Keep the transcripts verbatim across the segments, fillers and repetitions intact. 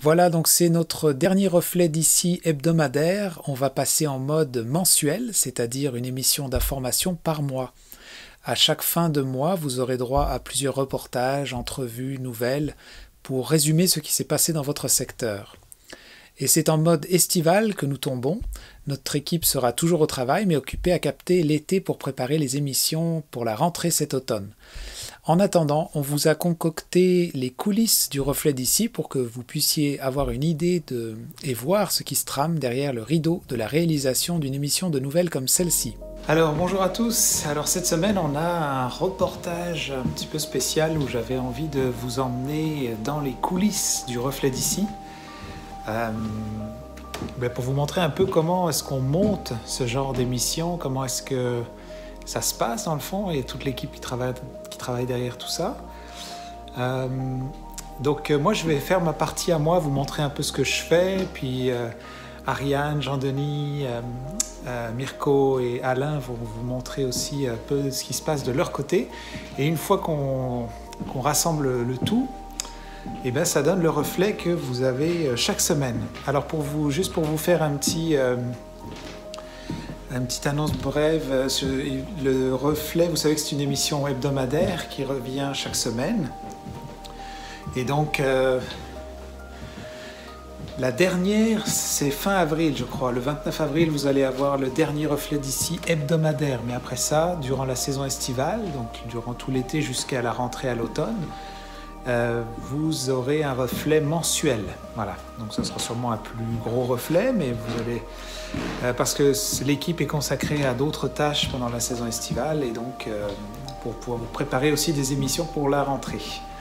Voilà, donc c'est notre dernier reflet d'ici hebdomadaire. On va passer en mode mensuel, c'est-à-dire une émission d'information par mois. À chaque fin de mois, vous aurez droit à plusieurs reportages, entrevues, nouvelles, pour résumer ce qui s'est passé dans votre secteur. Et c'est en mode estival que nous tombons. Notre équipe sera toujours au travail, mais occupée à capter l'été pour préparer les émissions pour la rentrée cet automne. En attendant, on vous a concocté les coulisses du reflet d'ici pour que vous puissiez avoir une idée de, et voir ce qui se trame derrière le rideau de la réalisation d'une émission de nouvelles comme celle-ci. Alors bonjour à tous, alors cette semaine on a un reportage un petit peu spécial où j'avais envie de vous emmener dans les coulisses du reflet d'ici. Euh, ben pour vous montrer un peu comment est-ce qu'on monte ce genre d'émission, comment est-ce que ça se passe dans le fond et toute l'équipe qui travaille, qui travaille derrière tout ça. Euh, donc euh, moi je vais faire ma partie à moi, vous montrer un peu ce que je fais, puis euh, Ariane, Jean-Denis, euh, euh, Mirko et Alain vont vous montrer aussi un peu ce qui se passe de leur côté. Et une fois qu'on qu'on rassemble le tout, et bien ça donne le reflet que vous avez chaque semaine. Alors pour vous, juste pour vous faire un petit... Euh, Une petite annonce brève, le reflet, vous savez que c'est une émission hebdomadaire qui revient chaque semaine. Et donc, euh, la dernière, c'est fin avril, je crois. Le vingt-neuf avril, vous allez avoir le dernier reflet d'ici hebdomadaire. Mais après ça, durant la saison estivale, donc durant tout l'été jusqu'à la rentrée à l'automne, Euh, vous aurez un reflet mensuel. Voilà, donc ça sera sûrement un plus gros reflet, mais vous allez... Euh, parce que l'équipe est consacrée à d'autres tâches pendant la saison estivale et donc euh, pour pouvoir vous préparer aussi des émissions pour la rentrée.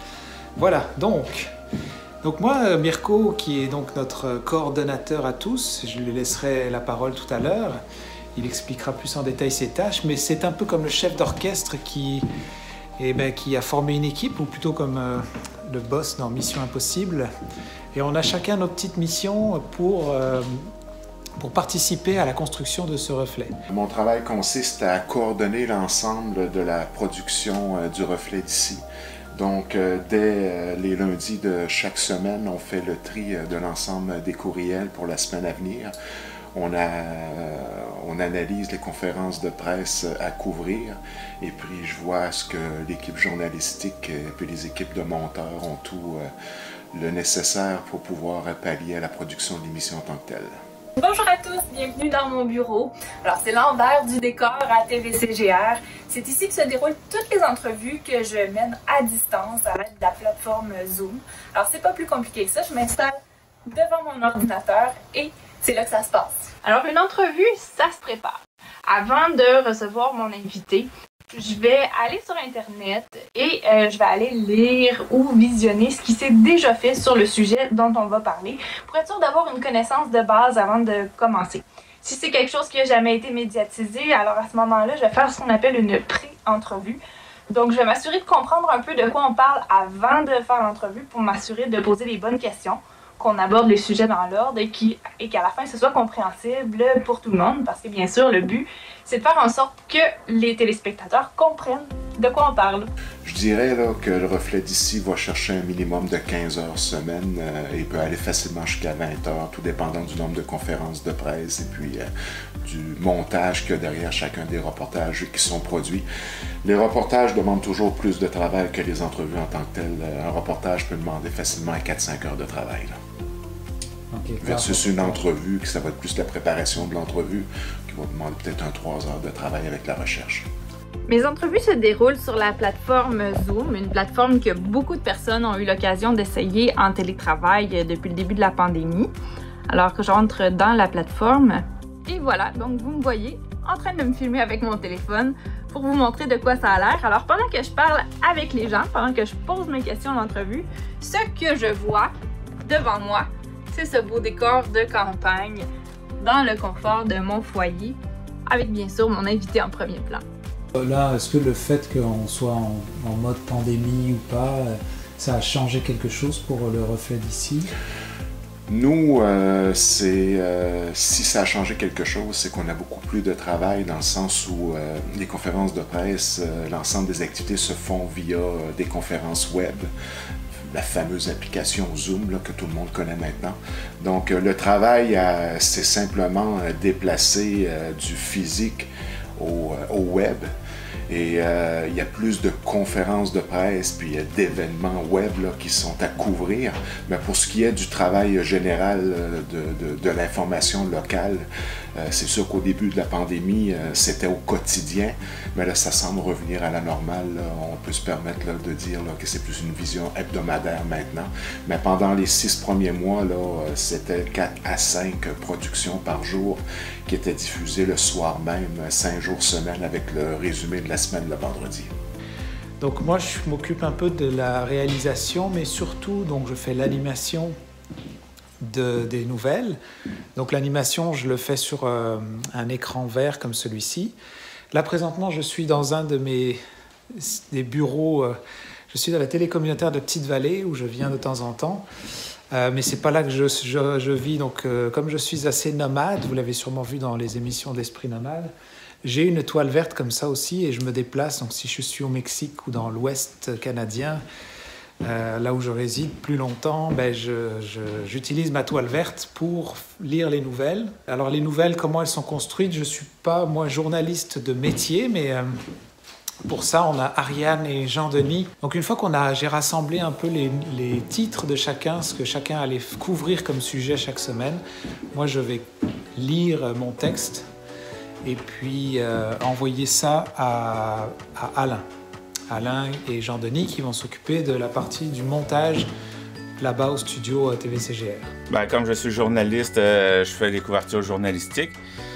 Voilà, donc... Donc moi, Mirko, qui est donc notre coordonnateur à tous, je lui laisserai la parole tout à l'heure. Il expliquera plus en détail ses tâches, mais c'est un peu comme le chef d'orchestre qui... Et ben, qui a formé une équipe, ou plutôt comme euh, le boss dans Mission Impossible. Et on a chacun nos petites missions pour, euh, pour participer à la construction de ce reflet. Mon travail consiste à coordonner l'ensemble de la production euh, du reflet d'ici. Donc, euh, dès euh, les lundis de chaque semaine, on fait le tri euh, de l'ensemble des courriels pour la semaine à venir. On, a, euh, on analyse les conférences de presse à couvrir et puis je vois ce que l'équipe journalistique et puis les équipes de monteurs ont tout euh, le nécessaire pour pouvoir pallier à la production de l'émission en tant que telle. Bonjour à tous, bienvenue dans mon bureau. Alors c'est l'envers du décor à T V C G R. C'est ici que se déroulent toutes les entrevues que je mène à distance à l'aide de la plateforme Zoom. Alors c'est pas plus compliqué que ça, je m'installe devant mon ordinateur et c'est là que ça se passe. Alors une entrevue, ça se prépare. Avant de recevoir mon invité, je vais aller sur Internet et euh, je vais aller lire ou visionner ce qui s'est déjà fait sur le sujet dont on va parler pour être sûr d'avoir une connaissance de base avant de commencer. Si c'est quelque chose qui n'a jamais été médiatisé, alors à ce moment-là, je vais faire ce qu'on appelle une pré-entrevue. Donc, je vais m'assurer de comprendre un peu de quoi on parle avant de faire l'entrevue pour m'assurer de poser les bonnes questions, qu'on aborde les sujets dans l'ordre et, qui, et qu'à la fin, ce soit compréhensible pour tout le monde. Parce que, bien sûr, le but, c'est de faire en sorte que les téléspectateurs comprennent de quoi on parle. Je dirais là, que le reflet d'ici va chercher un minimum de quinze heures semaine euh, et peut aller facilement jusqu'à vingt heures, tout dépendant du nombre de conférences de presse et puis euh, du montage qu'il y a derrière chacun des reportages qui sont produits. Les reportages demandent toujours plus de travail que les entrevues en tant que telles. Un reportage peut demander facilement quatre à cinq heures de travail. Là. Okay, versus une entrevue, que ça va être plus la préparation de l'entrevue, qui va demander peut-être un trois heures de travail avec la recherche. Mes entrevues se déroulent sur la plateforme Zoom, une plateforme que beaucoup de personnes ont eu l'occasion d'essayer en télétravail depuis le début de la pandémie. Alors que j'entre dans la plateforme, et voilà, donc vous me voyez en train de me filmer avec mon téléphone pour vous montrer de quoi ça a l'air. Alors pendant que je parle avec les gens, pendant que je pose mes questions d'entrevue, ce que je vois devant moi, c'est ce beau décor de campagne dans le confort de mon foyer, avec bien sûr mon invité en premier plan. Là, est-ce que le fait qu'on soit en, en mode pandémie ou pas, ça a changé quelque chose pour le reflet d'ici? Nous, euh, c'est, euh, si ça a changé quelque chose, c'est qu'on a beaucoup plus de travail dans le sens où euh, les conférences de presse, euh, l'ensemble des activités se font via euh, des conférences web. la fameuse application Zoom là, que tout le monde connaît maintenant. Donc euh, le travail euh, s'est simplement euh, déplacé euh, du physique au, euh, au web. Et euh, il y a plus de conférences de presse puis euh, d'événements web là, qui sont à couvrir. Mais pour ce qui est du travail général euh, de, de, de l'information locale, euh, c'est sûr qu'au début de la pandémie, euh, c'était au quotidien. Mais là, ça semble revenir à la normale. Là. On peut se permettre là, de dire là, que c'est plus une vision hebdomadaire maintenant. Mais pendant les six premiers mois, là, euh, c'était quatre à cinq productions par jour qui étaient diffusées le soir même, cinq jours semaine, avec le résumé de la semaine le vendredi. Donc moi, je m'occupe un peu de la réalisation, mais surtout, donc, je fais l'animation de, des nouvelles. Donc l'animation, je le fais sur euh, un écran vert comme celui-ci. Là, présentement, je suis dans un de mes des bureaux. Euh, je suis dans la télé communautaire de Petite-Vallée, où je viens de temps en temps. Euh, mais c'est pas là que je, je, je vis. Donc, euh, comme je suis assez nomade, vous l'avez sûrement vu dans les émissions d'Esprit Nomade, j'ai une toile verte comme ça aussi et je me déplace. Donc, si je suis au Mexique ou dans l'Ouest canadien, euh, là où je réside plus longtemps, ben je, je, j'utilise ma toile verte pour lire les nouvelles. Alors, les nouvelles, comment elles sont construites? Je suis pas, moi, journaliste de métier, mais... Euh, Pour ça, on a Ariane et Jean-Denis. Donc une fois qu'on a, j'ai rassemblé un peu les, les titres de chacun, ce que chacun allait couvrir comme sujet chaque semaine, moi je vais lire mon texte et puis euh, envoyer ça à, à Alain. Alain et Jean-Denis qui vont s'occuper de la partie du montage là-bas au studio à T V C G R. Ben, comme je suis journaliste, euh, je fais des couvertures journalistiques.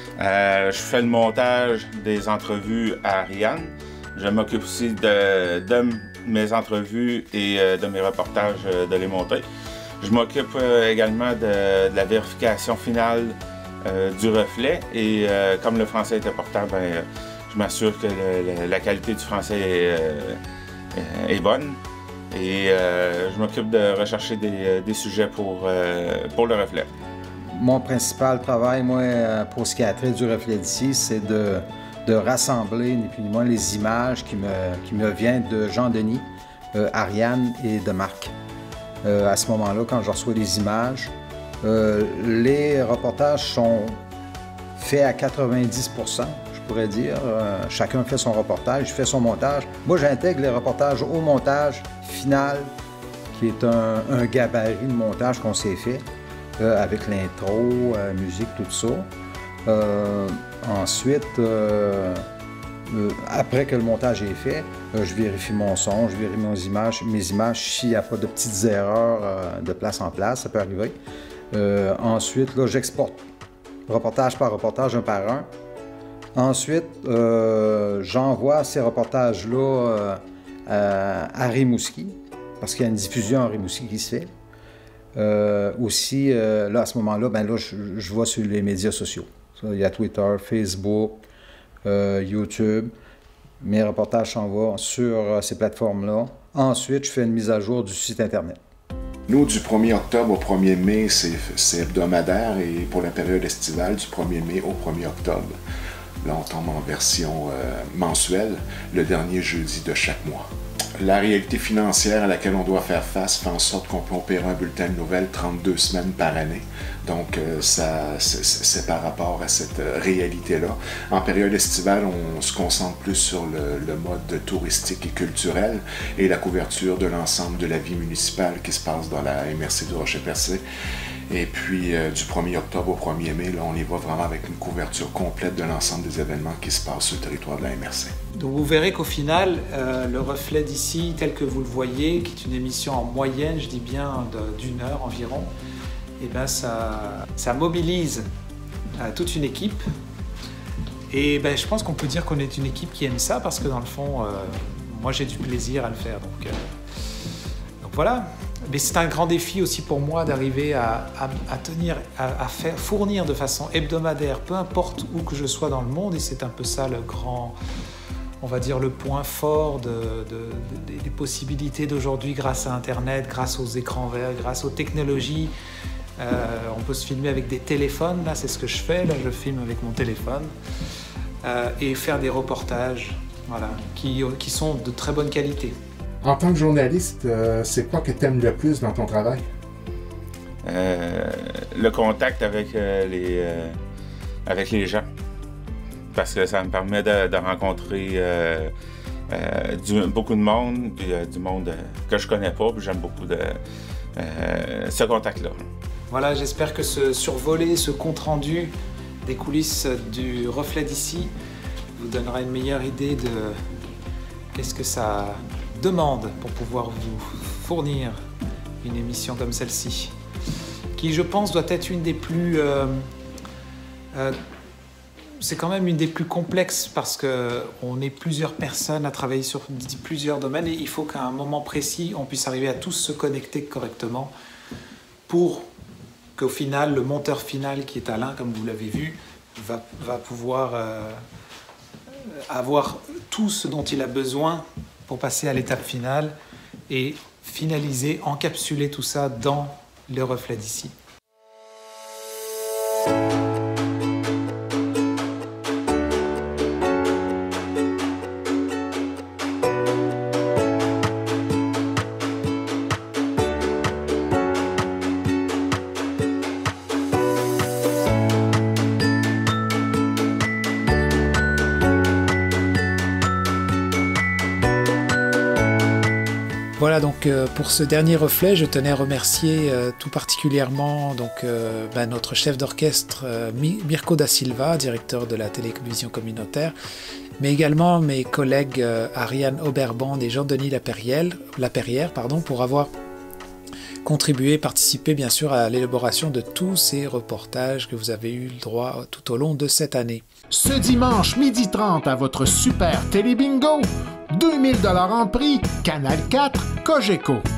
Euh, je fais le montage des entrevues à Ariane. Je m'occupe aussi de, de mes entrevues et euh, de mes reportages, euh, de les monter. Je m'occupe euh, également de, de la vérification finale euh, du reflet et euh, comme le français est important, ben, euh, je m'assure que le, le, la qualité du français est, euh, est bonne et euh, je m'occupe de rechercher des, des sujets pour, euh, pour le reflet. Mon principal travail, moi, pour ce qui a trait du reflet d'ici, c'est de de rassembler, ni plus ni moins, les images qui me, qui me viennent de Jean-Denis, euh, Ariane et de Marc. Euh, à ce moment-là, quand je reçois les images, euh, les reportages sont faits à quatre-vingt-dix pour cent, je pourrais dire. Euh, chacun fait son reportage, je fais son montage. Moi, j'intègre les reportages au montage final, qui est un, un gabarit de montage qu'on s'est fait, euh, avec l'intro, euh, musique, tout ça. Euh, ensuite, euh, euh, après que le montage est fait, euh, je vérifie mon son, je vérifie mes images, mes images s'il n'y a pas de petites erreurs euh, de place en place, ça peut arriver. Euh, ensuite, là, j'exporte reportage par reportage, un par un. Ensuite, euh, j'envoie ces reportages-là euh, à, à Rimouski, parce qu'il y a une diffusion à Rimouski qui se fait. Euh, aussi, euh, là, à ce moment-là, ben là, je, je vois sur les médias sociaux. Il y a Twitter, Facebook, euh, YouTube. Mes reportages s'en vont sur euh, ces plateformes-là. Ensuite, je fais une mise à jour du site Internet. Nous, du premier octobre au premier mai, c'est hebdomadaire et pour la période estivale, du premier mai au premier octobre. Là, on tombe en version euh, mensuelle, le dernier jeudi de chaque mois. La réalité financière à laquelle on doit faire face fait en sorte qu'on peut opérer un bulletin de nouvelles trente-deux semaines par année. Donc, euh, ça, c'est par rapport à cette euh, réalité-là. En période estivale, on se concentre plus sur le, le mode touristique et culturel et la couverture de l'ensemble de la vie municipale qui se passe dans la M R C du Rocher-Percé. Et puis, euh, du premier octobre au premier mai, là, on y va vraiment avec une couverture complète de l'ensemble des événements qui se passent sur le territoire de la M R C. Donc vous verrez qu'au final, euh, le reflet d'ici, tel que vous le voyez, qui est une émission en moyenne, je dis bien d'une heure environ, et ben ça, ça mobilise euh, toute une équipe. Et ben, je pense qu'on peut dire qu'on est une équipe qui aime ça, parce que dans le fond, euh, moi j'ai du plaisir à le faire. Donc, euh, donc voilà. Mais c'est un grand défi aussi pour moi d'arriver à, à, à tenir, à, à faire, fournir de façon hebdomadaire, peu importe où que je sois dans le monde, et c'est un peu ça le grand, on va dire le point fort de, de, de, des possibilités d'aujourd'hui grâce à Internet, grâce aux écrans verts, grâce aux technologies. Euh, on peut se filmer avec des téléphones, là c'est ce que je fais, là je filme avec mon téléphone, euh, et faire des reportages, voilà, qui, qui sont de très bonne qualité. En tant que journaliste, euh, c'est quoi que tu aimes le plus dans ton travail? Euh, le contact avec, euh, les, euh, avec les gens. Parce que ça me permet de, de rencontrer euh, euh, du, beaucoup de monde, puis euh, du monde euh, que je connais pas, puis j'aime beaucoup de, euh, ce contact-là. Voilà, j'espère que ce survolé, ce compte-rendu des coulisses du Reflet d'ici vous donnera une meilleure idée de qu'est-ce que ça demande pour pouvoir vous fournir une émission comme celle-ci, qui, je pense, doit être une des plus... Euh, euh, c'est quand même une des plus complexes parce qu'on est plusieurs personnes à travailler sur plusieurs domaines et il faut qu'à un moment précis, on puisse arriver à tous se connecter correctement pour qu'au final, le monteur final qui est Alain, comme vous l'avez vu, va, va pouvoir euh, avoir tout ce dont il a besoin pour passer à l'étape finale et finaliser, encapsuler tout ça dans le Reflet d'ici. Voilà, donc euh, pour ce dernier reflet, je tenais à remercier euh, tout particulièrement donc, euh, ben, notre chef d'orchestre euh, Mirko da Silva, directeur de la télévision communautaire, mais également mes collègues euh, Ariane Oberband et Jean-Denis Laperrière, Laperrière pardon, pour avoir contribué, participé bien sûr à l'élaboration de tous ces reportages que vous avez eu le droit tout au long de cette année. Ce dimanche midi trente à votre super télé bingo, deux mille dollars en prix, Canal quatre, Cogeco.